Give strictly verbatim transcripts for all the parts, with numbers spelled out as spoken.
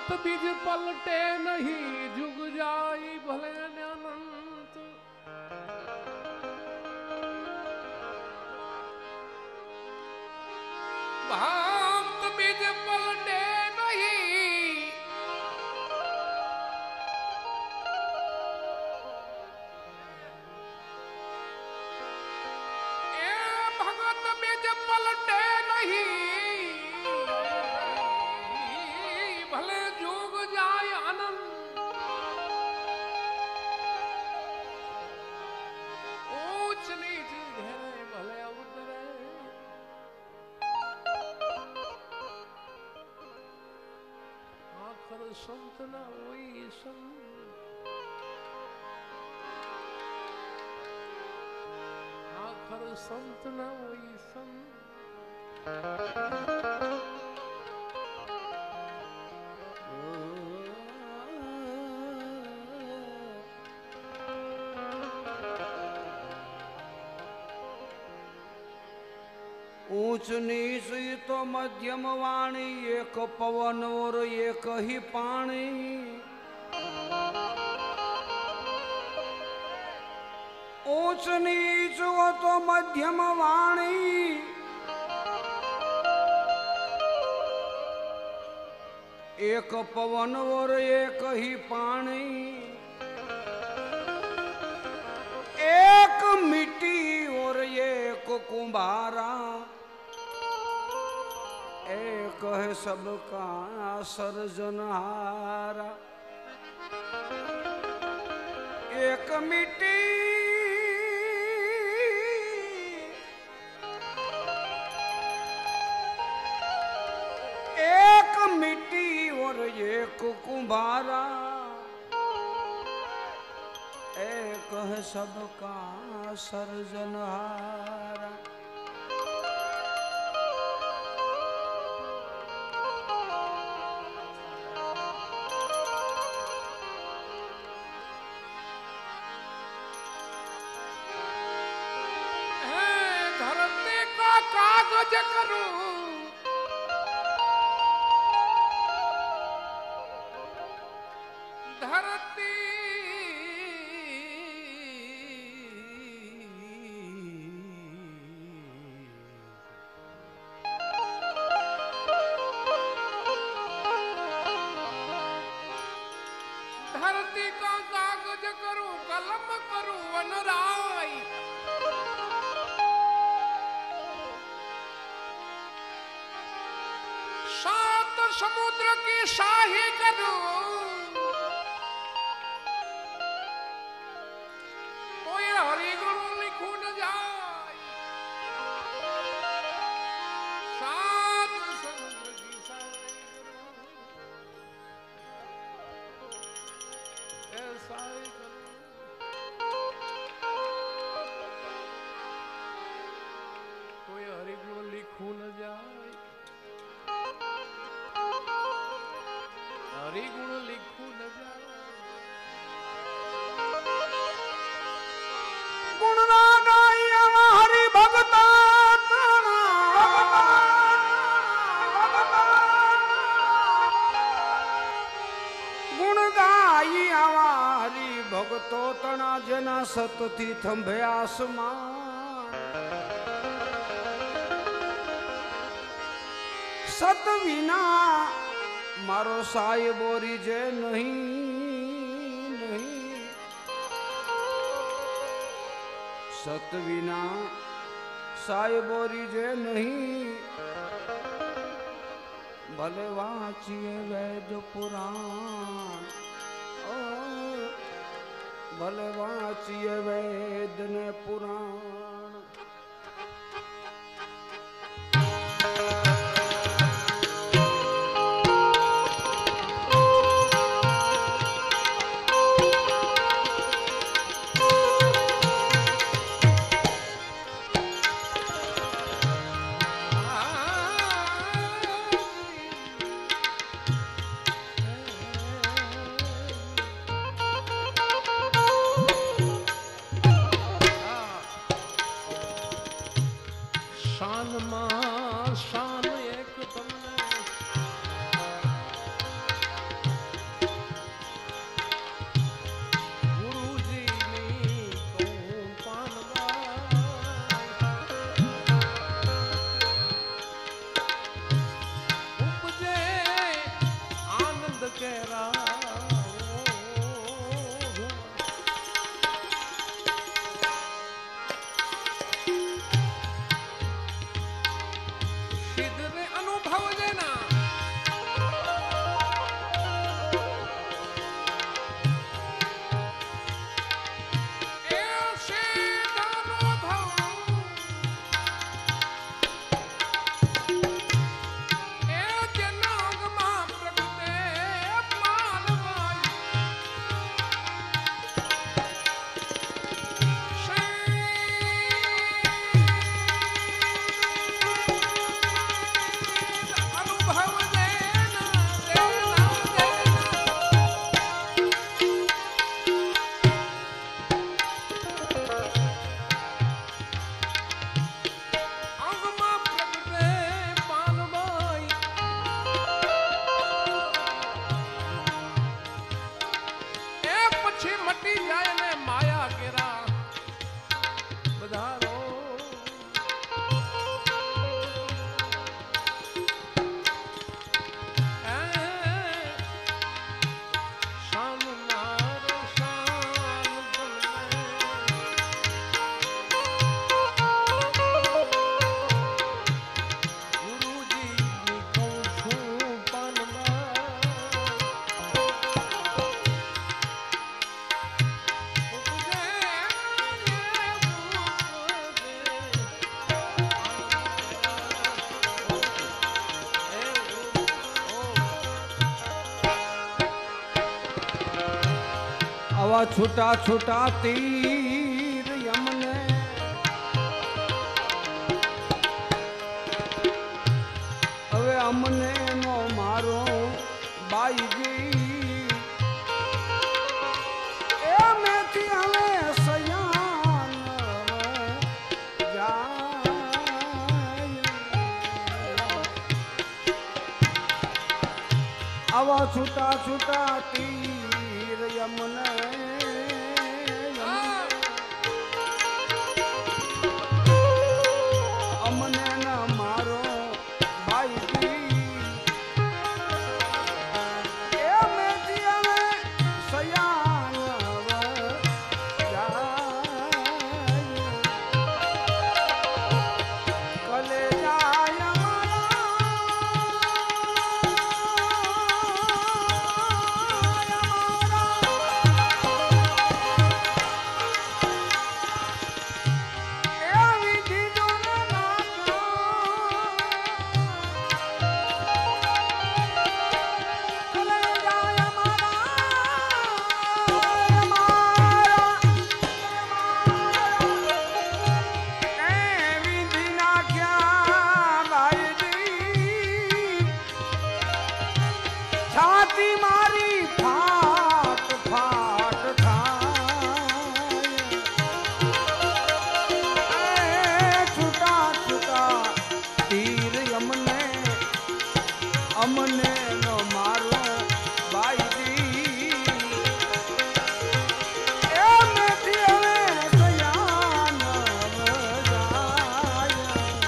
भांत बीज पलटे नहीं जुग जाई भले अनंत। भांत बीज पलटे नहीं ए भगत बीज पलटे नहीं भले जुग जाए अनंत। ऊंच नीच घेरे भले उतरे आखर संत ना वही संत। आखर संत ना वही संत। ऊंच नीच तो मध्यम वाणी एक पवन और एक ही पानी। ऊंच नीच वो तो मध्यम वाणी एक पवन और एक ही पानी। एक मिट्टी और एक कुंभारा एक है सबका सर्जनहारा। एक मिट्टी एक मिट्टी और एक कुंभारा एक है सबका सर्जनहारा। कागज करूं धरती धरती का कागज करूं कलम करूं वनराई। सात समुद्र की शाही करूं तो ये हरिगुण लिखू न जाए। सात समुद्र की शाही करूं ऐसा ही करूं तो ये हरिगुण लिखू न जाए। हरि गुण लिखू न जाए। गुण ना गाया हरि भगता गुण गाई हमारी भगतो तना जना सतती थंभे आसमान। सत विना मारो साय बोरी जे नहीं नहीं। सत विना साय बोरी जे नहीं भले वाचिए वेद पुराण। ओ भले वाचिए वेद ने पुराण। મટી જાય ને માયા કેરા બધારો આવા છૂટા છૂટા તીર યમને હવે અમને નો મારો બાઈજી એ મેથી હવે સયાન જાય આવા છૂટા છૂટા તીર યમને અમને ના મારો ભાઈ એ મેથી હવે સયાન કલે જાય છાતી મારી ફાટ ફાટ થાય છૂટા છૂટા તીર અમને અમને નો મારો ભાઈ એ મેથી હવે સયાન જાય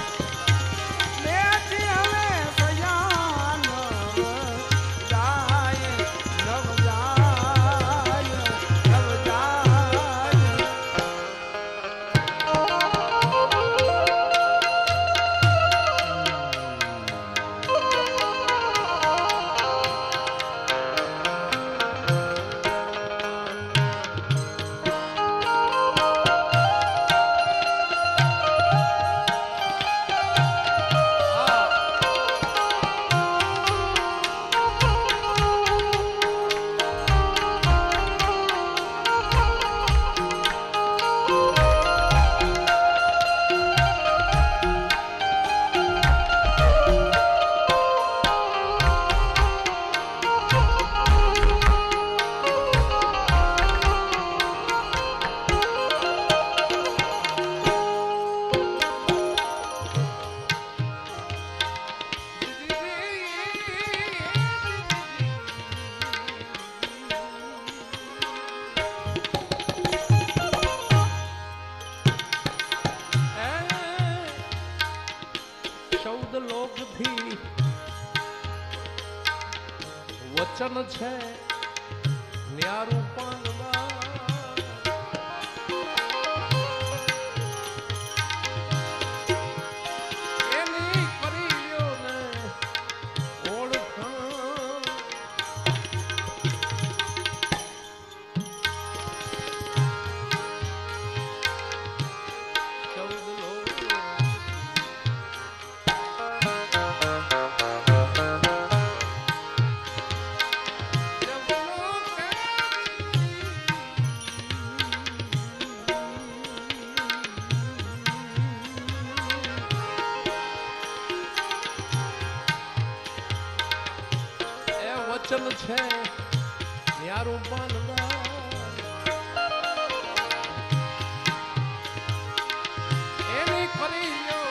મેથી હવે સયાન જાય નવ જાય નવ જાય ચૌદ લોક થી વચન છે ન્યારું પાનવા એની કરી લ્યો ને ઓળખાણ ચૌદ લોક વચન છે ન્યારું પાનવા એની કરી લ્યો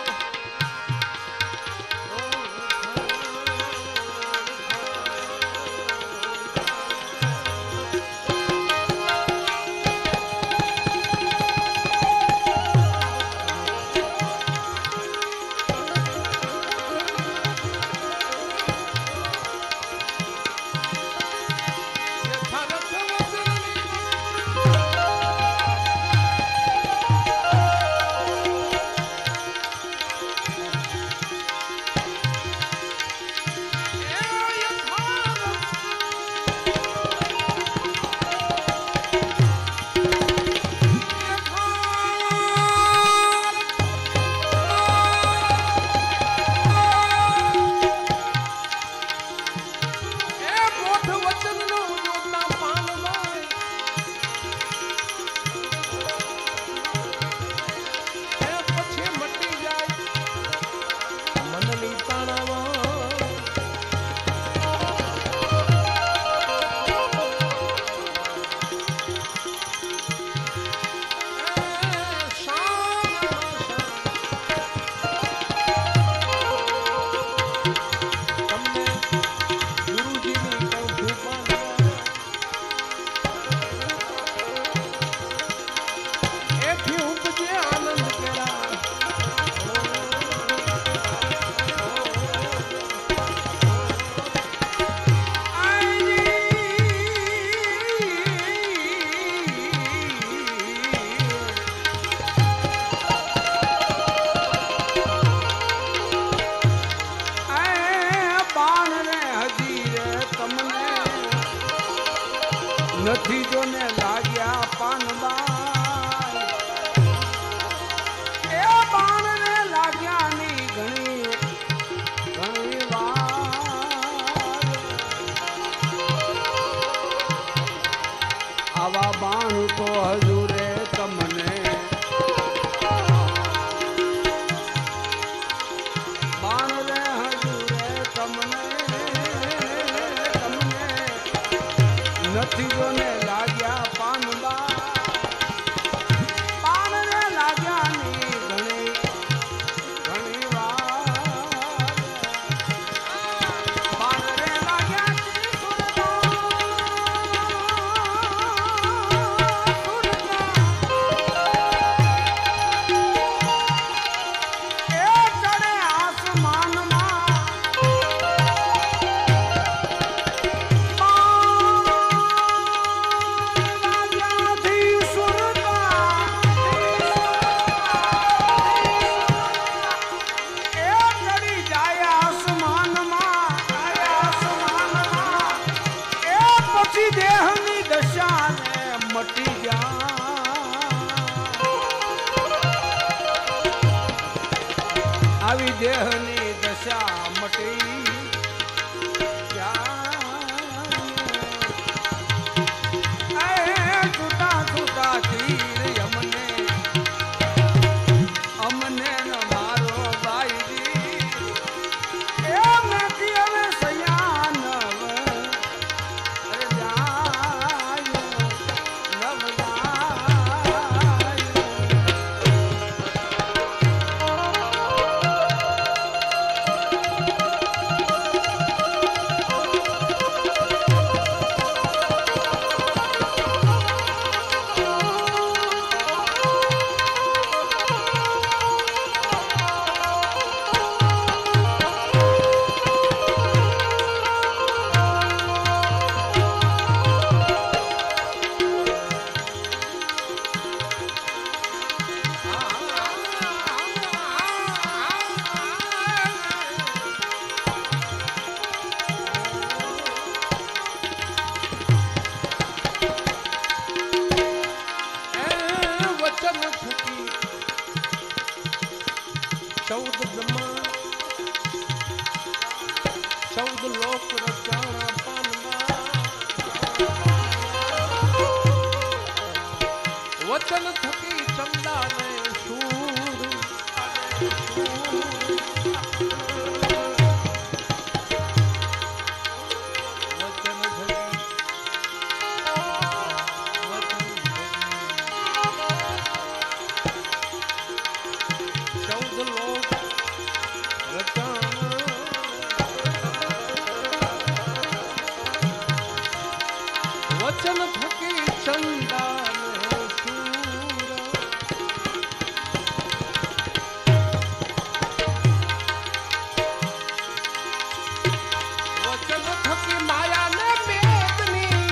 નથી જો ને લાગ્યા પાનબા એ બાણ ને લાગ્યા ની ઘણી ઘણી વાર આવા બાણ તો હજુરે તમને બાણ રે હજુરે તમને તમને નથી જો ને લાગ્યા પાનબા પાન રે લાગ્યા ની ઘણી ઘણી વાર પાન રે લાગ્યા દેહની દશા ને મટી ગયા આવી દેહની દશા મટી ગયા છૂટા છૂટા તીર અમને અમને ન મારો બાઈ એ નથી હવે સયાન ચૌદ બ્રહ્મા ચૌદ લોક રચાણા પાનમાં વચન થકી ચંદા ને શૂર વચન થકી ચંદા વચન થકી માયા ને મેદની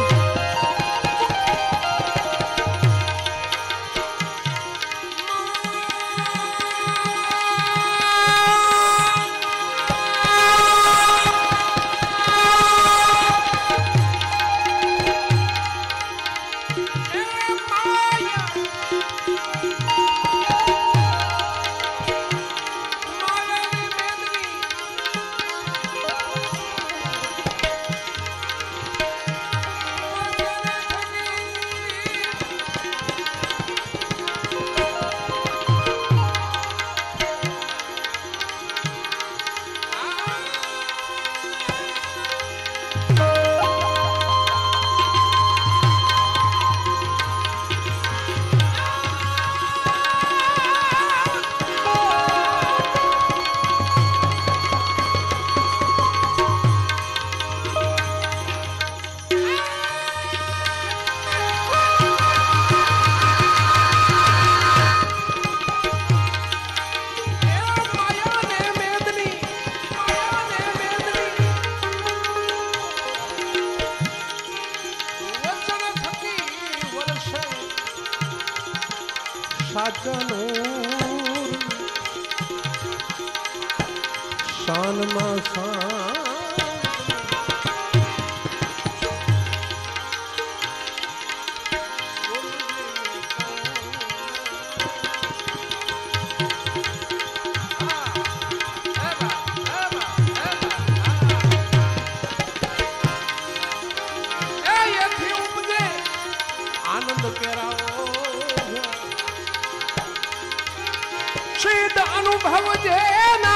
સાચનું શાનમાં શાન सिद्ध अनुभव जेना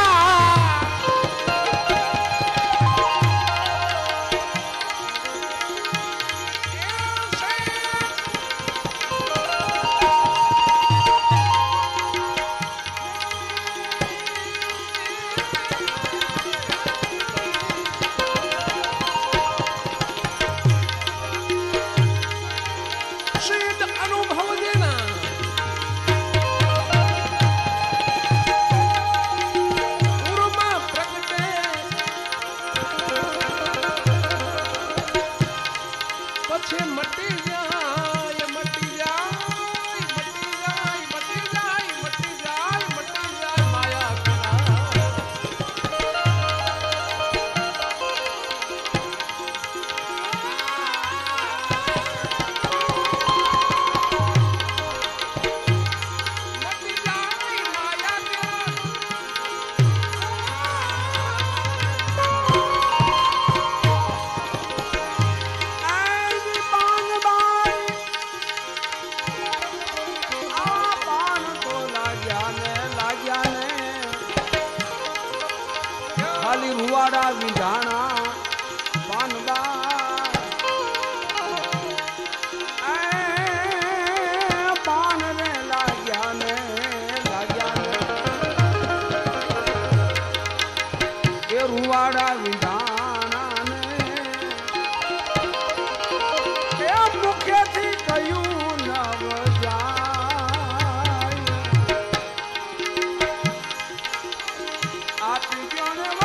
रुवाड़ा विधाना पानबा पान रे लाग्या ने लाग्या ने ये रुवाड़ा विधाना ने ये मुख्य थी कयू नव जाय आप क्यों ने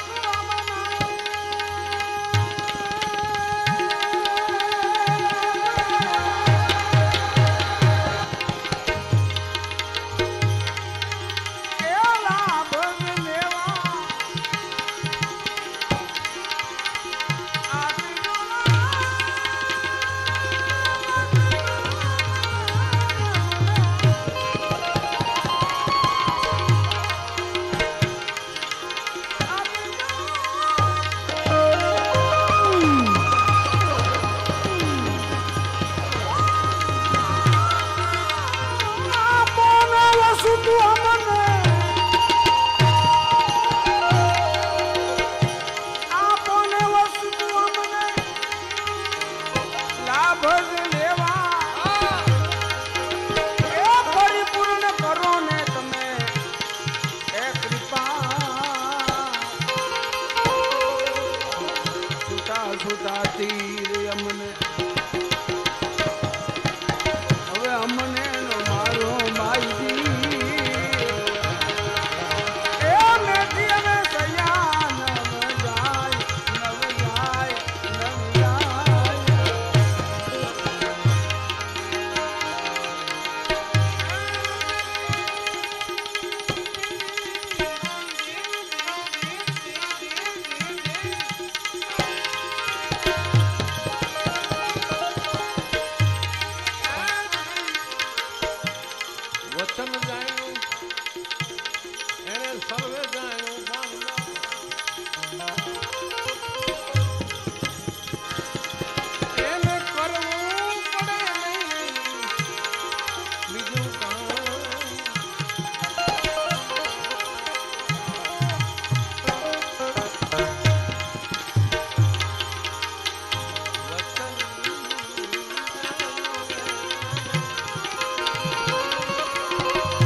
तीर अमने હવે અમને નો મારો માઈજી એ મેથી અમે સયા નવ જાય નવ જાય નવ જાય वचन जायो एने सर्वे जायो एने करवू पड़े नहीं बीजू काम वचन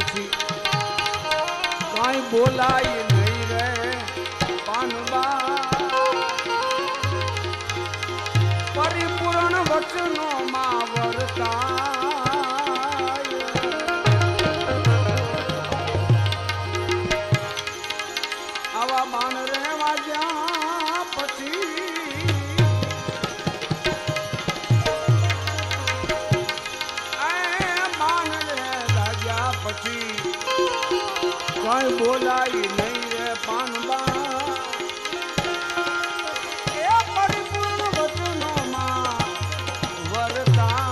પછી કાંઈ બોલાય નહીં રે પાનબા પરિપૂર્ણ વચનો માં વર્તા આવા બાણ રહેવા જ્યાં પછી બાણ રહેવા જ્યાં પછી કઈ બોલાય નહીં રે પાનબા એ પરિપૂર્ણ વચનોમાં વર્તા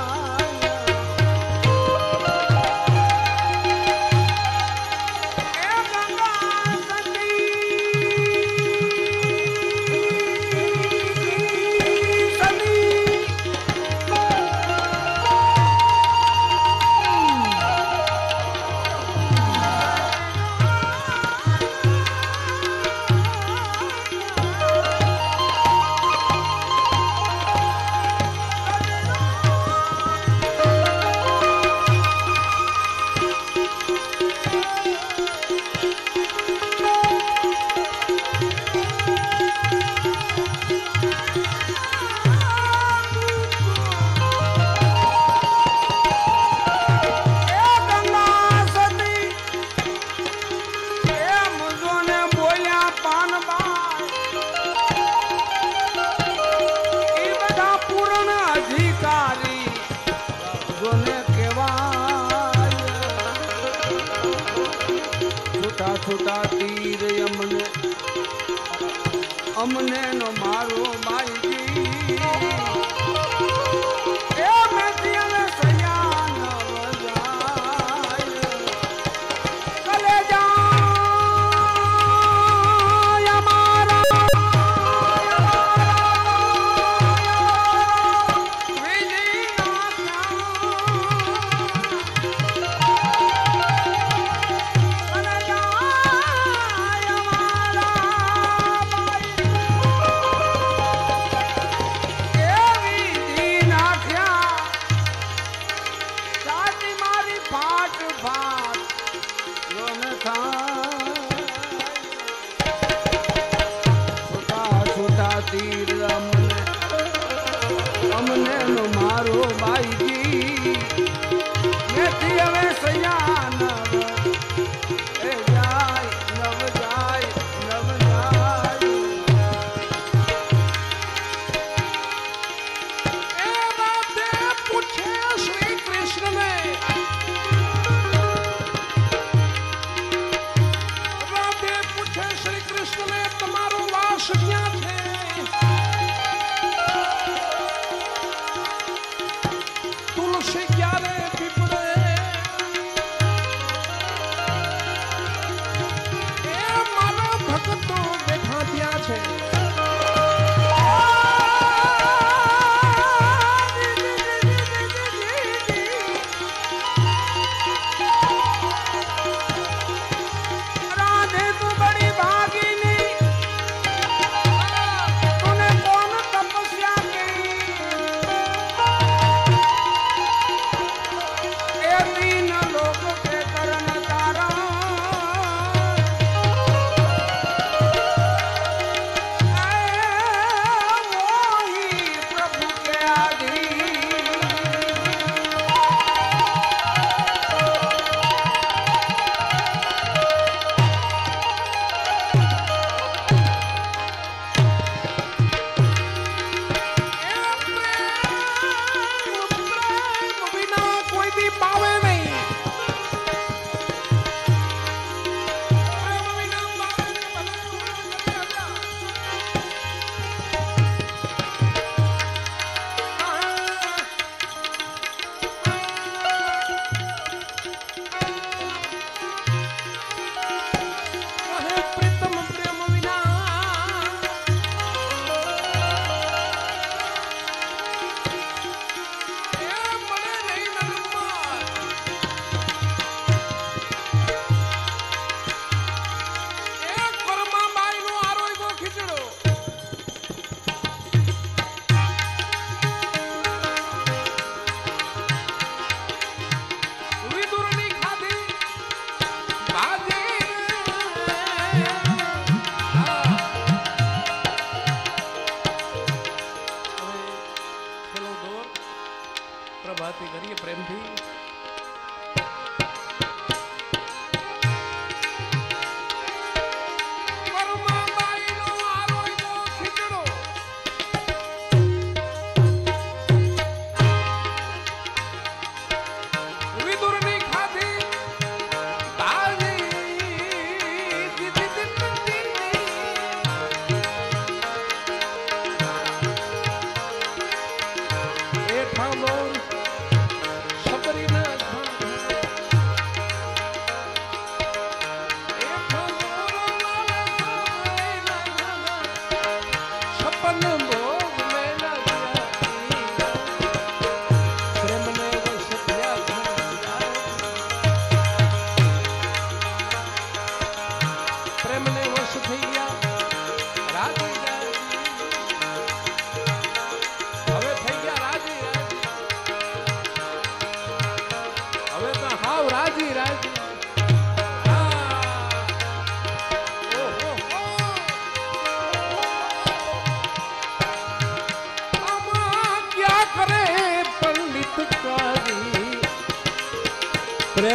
છોટા તીર અમને અમને નો મારો બાઈ એ મેં સયા નવ જાય કલે જાય મારા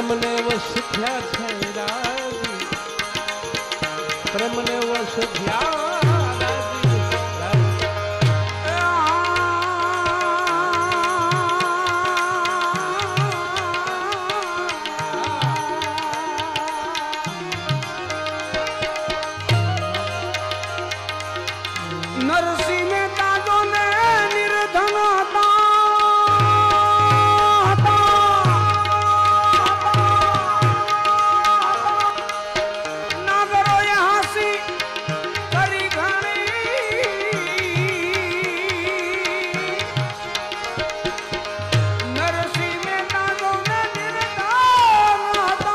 પ્રેમને વશ થયા છે રાજી, પ્રેમને વશ થયા રાજી, નરસિંહ મહેતા તો ને નિર્ધન હતા, નાગરોએ હાંસી કરી ઘણી, નરસિંહ મહેતા તો ને નિર્ધન હતા,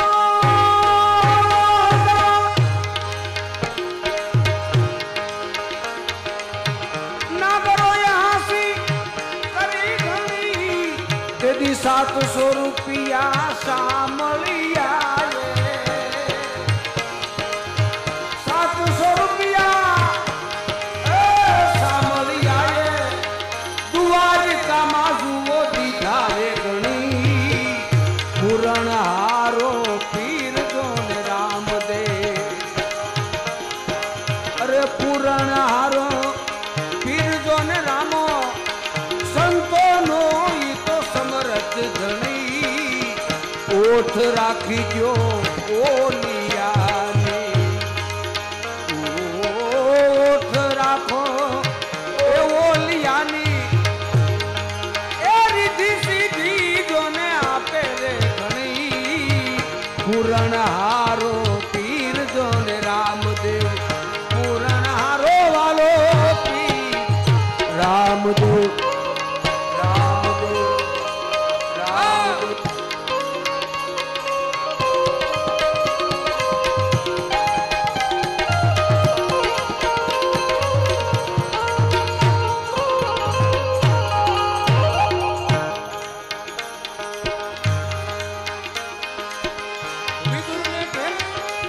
નાગરોએ હાંસી કરી ઘણી, તેથી સાતસો રૂપિયા સાંભળ્યા રે, સાતસો રૂપિયા એ સાંભળ્યા રે, દ્વારિકામાં જુઓ દીધા રે ઘણી, પૂરણ હારો પીર જો ને રામદેવ, અરે પૂરણ હારો પીરજો ને રામો, સંતોનો ઈ તો સમરથ ધણી, ઓઠ રાખી જો ઓલિયાને, ઓઠ રાખો એ ઓલિયાની, એ રીધિ સીધી જો ને આપે રે ઘણી, પૂરણ હારો પીરજો ને રામદેવ, પૂરણ હારો વાલો રામદેવ, રામદેવ, રામદેવ. વિદુરને ઘેર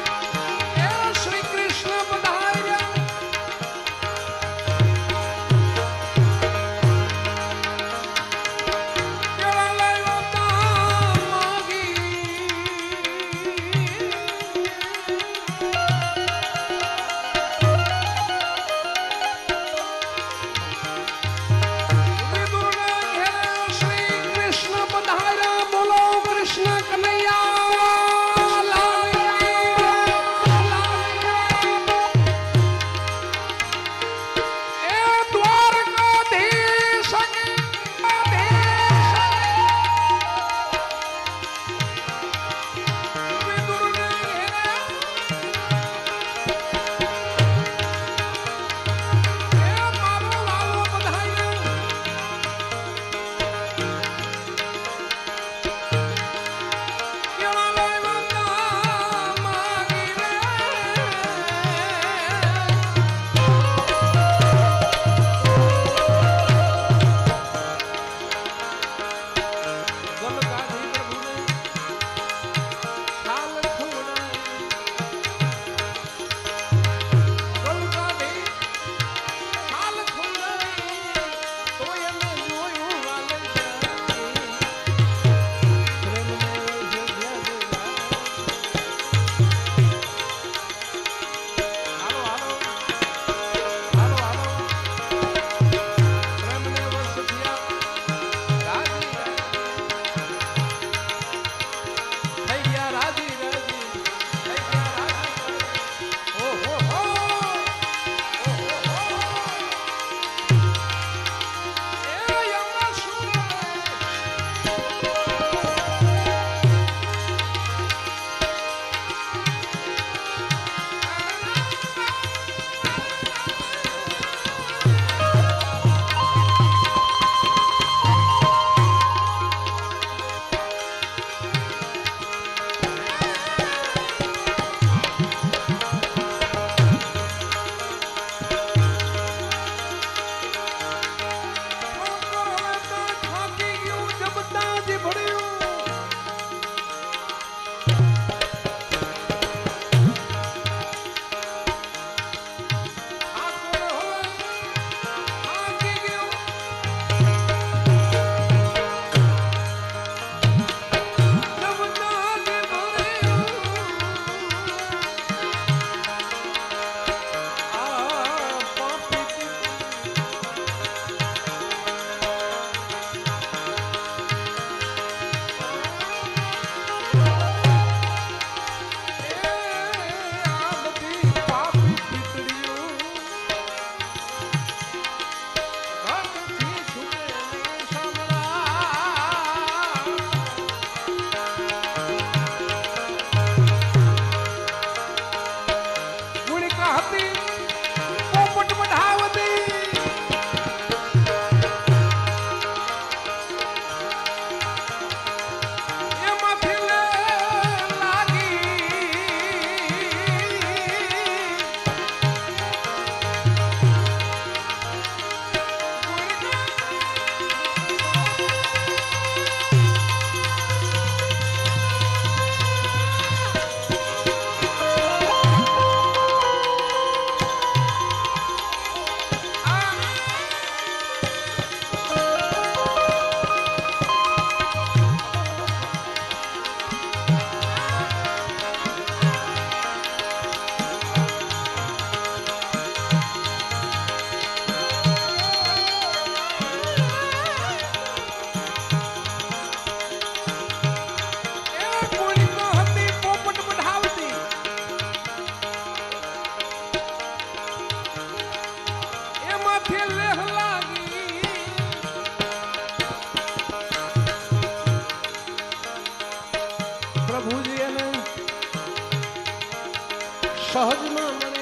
સહજમાં મળી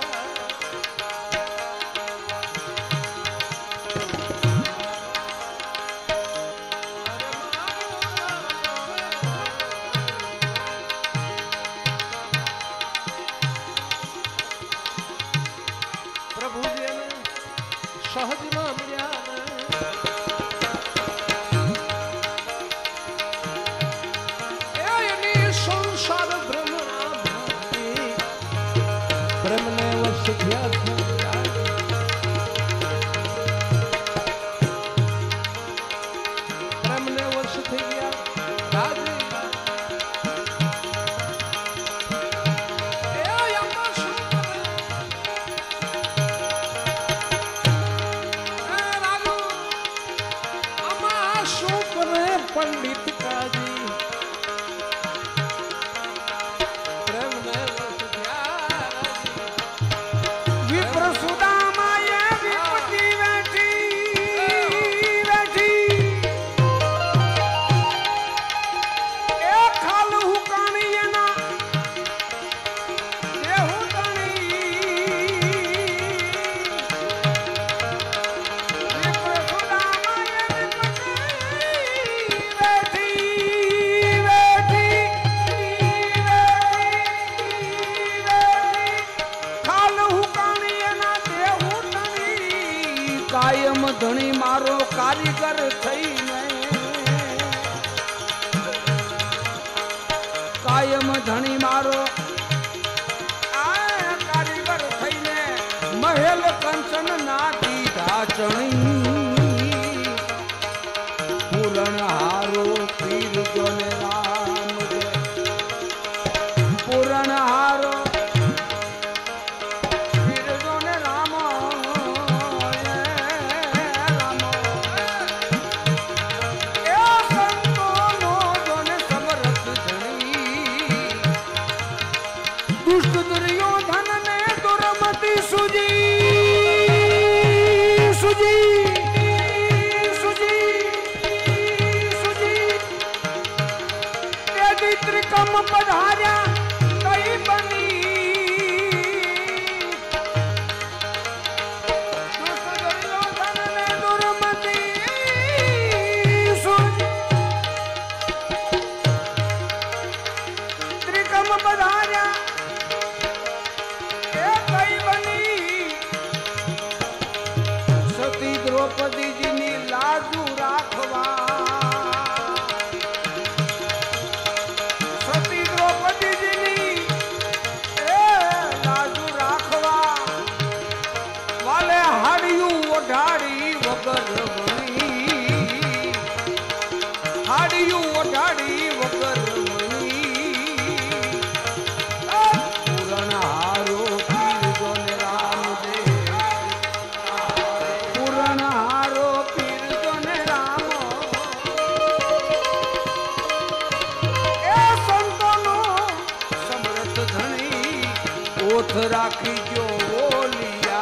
સહજમાં મળ્યા એની સંસાર બ્રહ્મણા બ્રહ્મને વશ થયા બ્રહ્મને વશ થઈ ગયા રાજી पंडित काजी विप्र सुदामा ये विपत्ति बैठी बैठी एक खाल हुकानी ये ना ये हुकानी विप्र सुदामा ये विपत्ति कायम धनी मारो कारीगर थईने कायम धनी मारो आ कारीगर थईने महल कंचन ना दीधा चणी पूरण हारो पीर जोने राम दे पूरण हारो त्रिकम पधार्या कई बनी दुर्योधन ने दुर्मति त्रिकम पधार्या कई बनी सती द्रौपदी जी नी लाजू राखवा ओढ़ाड़ी वगर मणि हाड़ियों ओढ़ाड़ी वगर मणि पूरण हारो पीर जोने राम दे पूरण हारो पीर जोने राम ए संतनो समर्थ धनी ओठ राखी जो ओलिया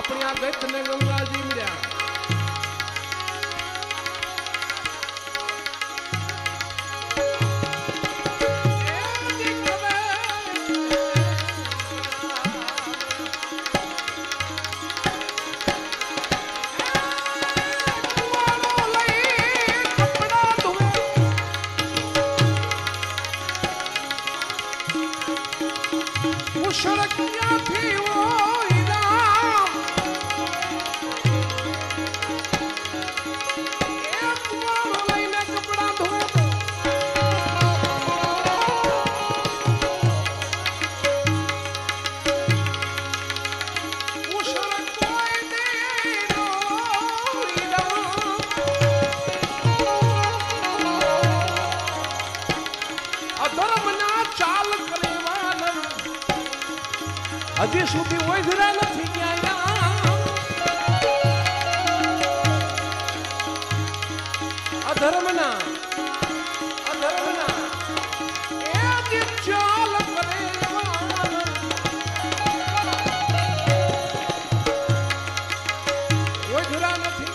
આપણી આ ગત ને ગંગાજી મળ્યા હજી સુધી ઓઢરા નથી ગયા અધર્મના અધર્મના એ જે ચાલ કરે ઓઢરા નથી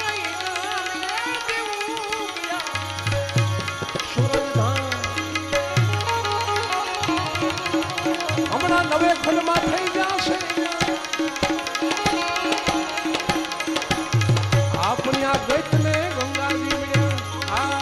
ગયા સુરજધામ હમણાં નવે ખંડમાં થઈ જશે આપણી આ ગત ને ગંગાજી મળ્યા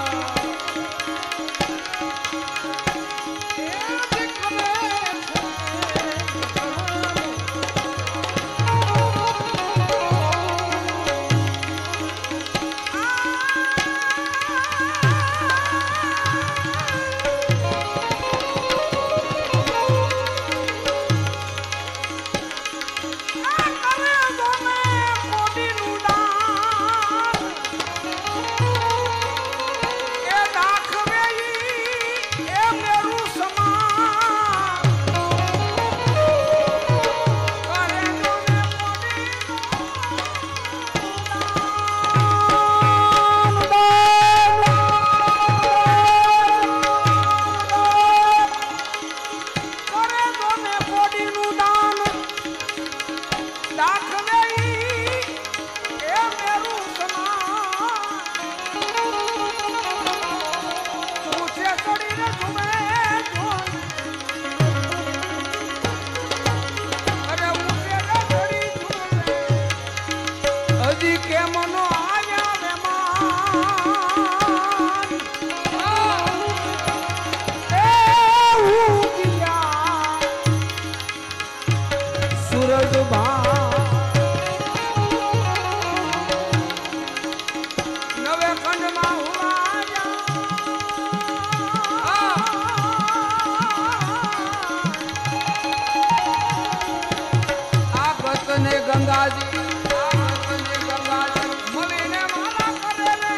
ગંગાજી ગંગાજી મળીને મારા કરે ને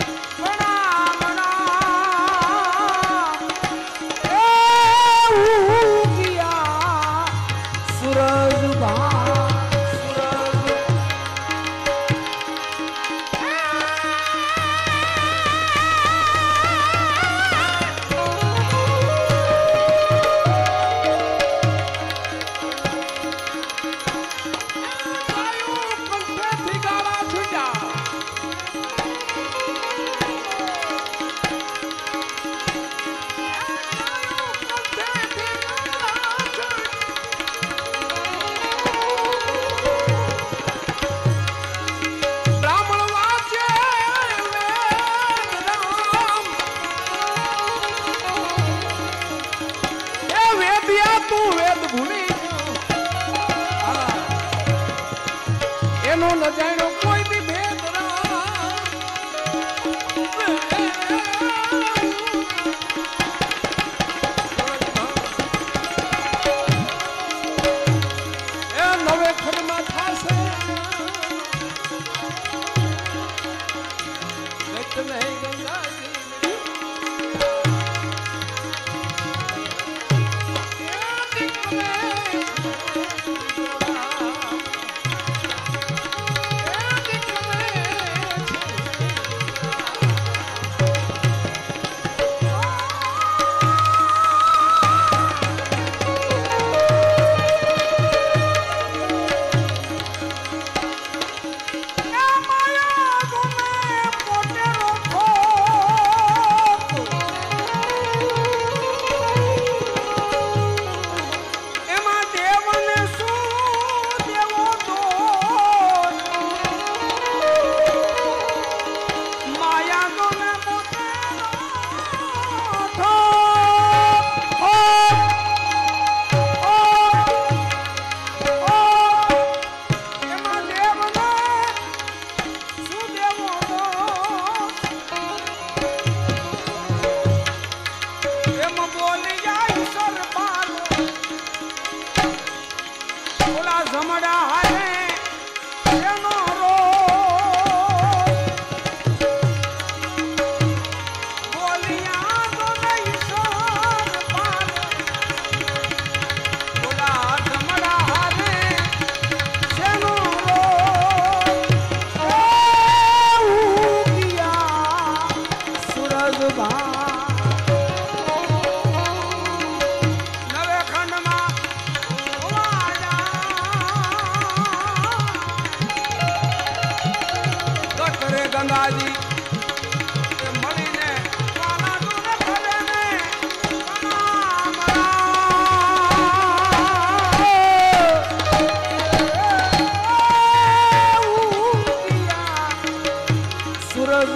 સૂરજ ભા એનો ન જાણો કોઈ બી ભેદ એ નવે ખંડમાં થશે નહીં ગંગાજી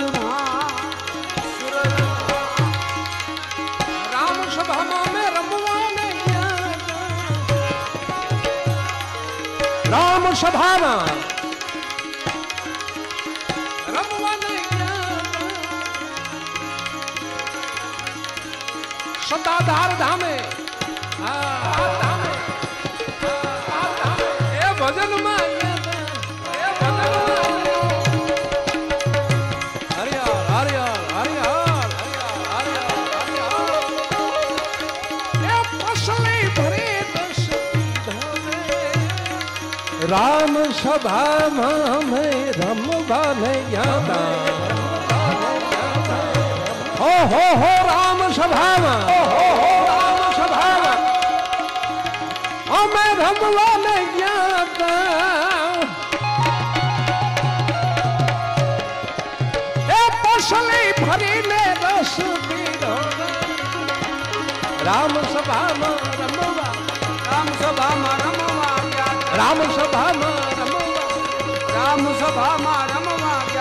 सूरजમાં सूरजમાં राम सभाમાં में रमवा नहीं राम सभाમાં रमवा नहीं सदाधार धामे धामे ए भजन में राम सभा में रमवा नहीं हो हो हो राम सभा में हो हो हो राम सभा में हमें रमवा नहीं आता ए पसली भरी ले रस पीरो राम सभा में रमवा राम सभाમાં રમવા ગયા राम सभा में रमवा રામ સભામાં રમવા